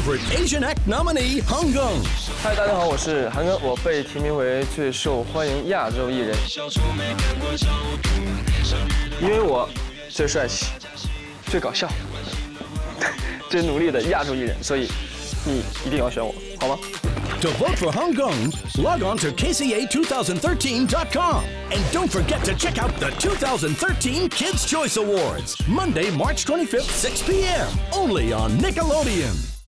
favorite Asian Act nominee, Geng. 嗨，大家好，我是韩庚，我被提名为最受欢迎亚洲艺人，因为我最帅气、最搞笑、最努力的亚洲艺人，所以你一定要选我，好吗？ To vote for Geng, log on to KCA2013.com. And don't forget to check out the 2013 Kids' Choice Awards, Monday, March 25th, 6 p.m. only on Nickelodeon.